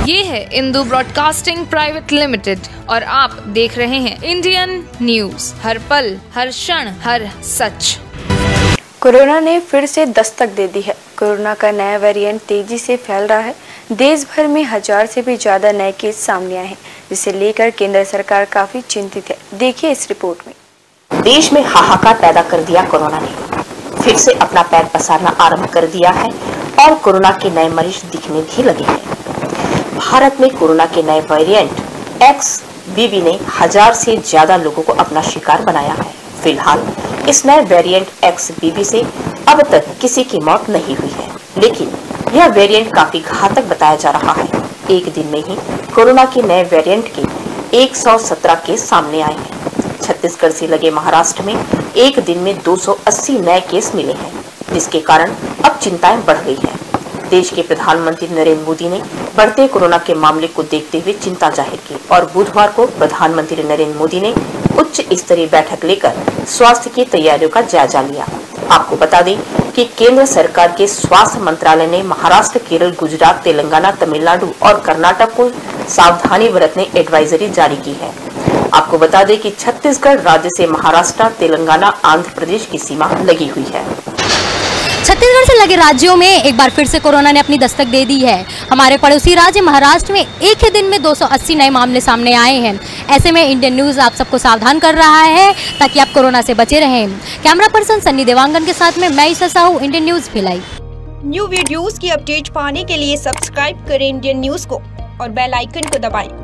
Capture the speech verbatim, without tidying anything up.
ये है Indu broadcasting private limited और आप देख रहे हैं इंडियन न्यूज, हर पल, हर क्षण, हर सच। कोरोना ने फिर से दस्तक दे दी है। कोरोना का नया वेरिएंट तेजी से फैल रहा है। देश भर में हजार से भी ज्यादा नए केस सामने आए हैं, जिसे लेकर केंद्र सरकार काफी चिंतित है। देखिए इस रिपोर्ट में। देश में हाहाकार पैदा कर दिया कोरोना ने, फिर से अपना पैर पसारना आरंभ कर दिया है और कोरोना के नए मरीज दिखने भी लगे हैं। भारत में कोरोना के नए वेरिएंट एक्स बी बी ने हजार से ज्यादा लोगों को अपना शिकार बनाया है। फिलहाल इस नए वेरिएंट एक्स बी बी से अब तक किसी की मौत नहीं हुई है, लेकिन यह वेरिएंट काफी घातक बताया जा रहा है। एक दिन में ही कोरोना के नए वेरिएंट के एक सौ सत्रह केस सामने आए हैं। छत्तीसगढ़ से लगे महाराष्ट्र में एक दिन में दो सौ अस्सी नए केस मिले हैं, जिसके कारण अब चिंताएं बढ़ गई हैं। देश के प्रधानमंत्री नरेंद्र मोदी ने बढ़ते कोरोना के मामले को देखते हुए चिंता जाहिर की और बुधवार को प्रधानमंत्री नरेंद्र मोदी ने उच्च स्तरीय बैठक लेकर स्वास्थ्य की तैयारियों का जायजा लिया। आपको बता दें कि केंद्र सरकार के स्वास्थ्य मंत्रालय ने महाराष्ट्र, केरल, गुजरात, तेलंगाना, तमिलनाडु और कर्नाटक को सावधानी बरतने एडवाइजरी जारी की है। आपको बता दें कि छत्तीसगढ़ राज्य से महाराष्ट्र, तेलंगाना, आंध्र प्रदेश की सीमा लगी हुई है। छत्तीसगढ़ से लगे राज्यों में एक बार फिर से कोरोना ने अपनी दस्तक दे दी है। हमारे पड़ोसी राज्य महाराष्ट्र में एक ही दिन में दो सौ अस्सी नए मामले सामने आए हैं। ऐसे में इंडियन न्यूज आप सबको सावधान कर रहा है ताकि आप कोरोना से बचे रहें। कैमरा पर्सन सन्नी देवांगन के साथ में मैं Isa Sahu, Indian news Bhilai. New videos की अपडेट पाने के लिए सब्सक्राइब करें इंडियन न्यूज को और बेल आइकन को दबाएं।